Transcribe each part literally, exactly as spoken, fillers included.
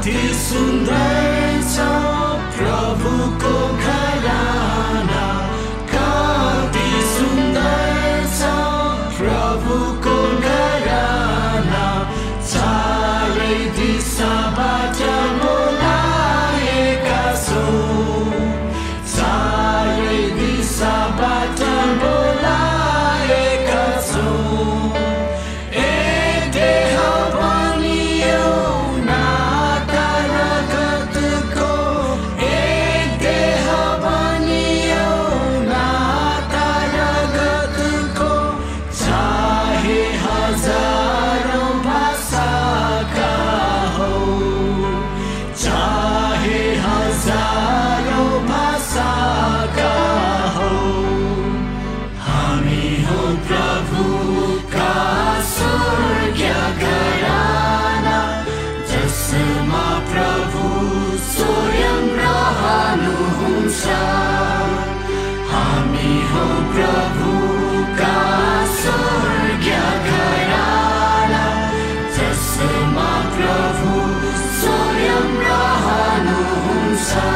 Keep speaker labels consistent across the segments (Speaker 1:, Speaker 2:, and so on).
Speaker 1: कति सुन्दर छ प्रभुको घराना, कति सुन्दर छ प्रभुको घराना। चारै दिशाबाट बोलाएका छौँ, चारै दिशाबाट बोलाएका छौँ। एक देह बनियो नाता रगतको, एक देह बनियो नाता रगतको। चाहे हजारौँ भाषाका हौँ, चाहे हजारौँ भाषाका हौँ, हामी हौ प्रभुका स्वर्गीय घराना, जसमा प्रभु स्वयं रहनुहुन्छ। हामी हौ प्रभुका स्वर्गीय घराना, जसमा प्रभु स्वयं रहनुहुन्छ।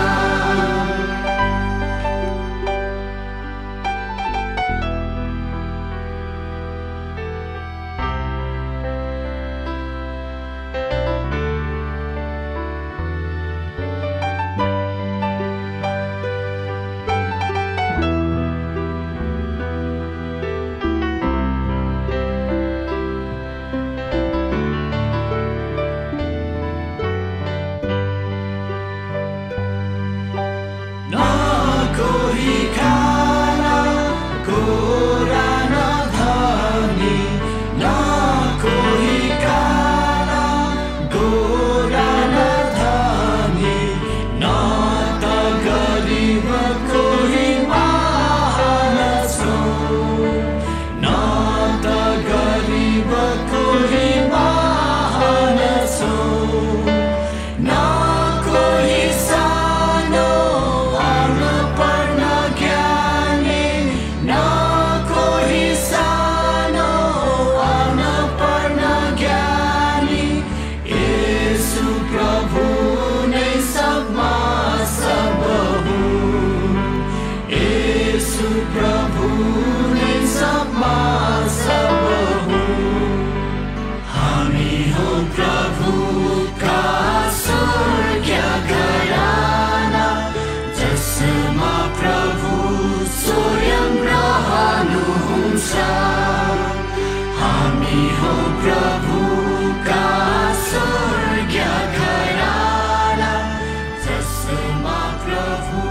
Speaker 1: कोही काला गोरा न धनी, न कोही काला गोरा न धनी, न त गरिब कोही महान छौँ, न त गरिब कोही महान छौँ। न कोही सानो प्रभु नै सबमा सब हुँ। हामी हौ प्रभुका स्वर्गीय घराना, जसमा प्रभु स्वयं रहनुहुन्छ। हामी हौ प्रभुका स्वर्गीय घराना, जसमा प्रभु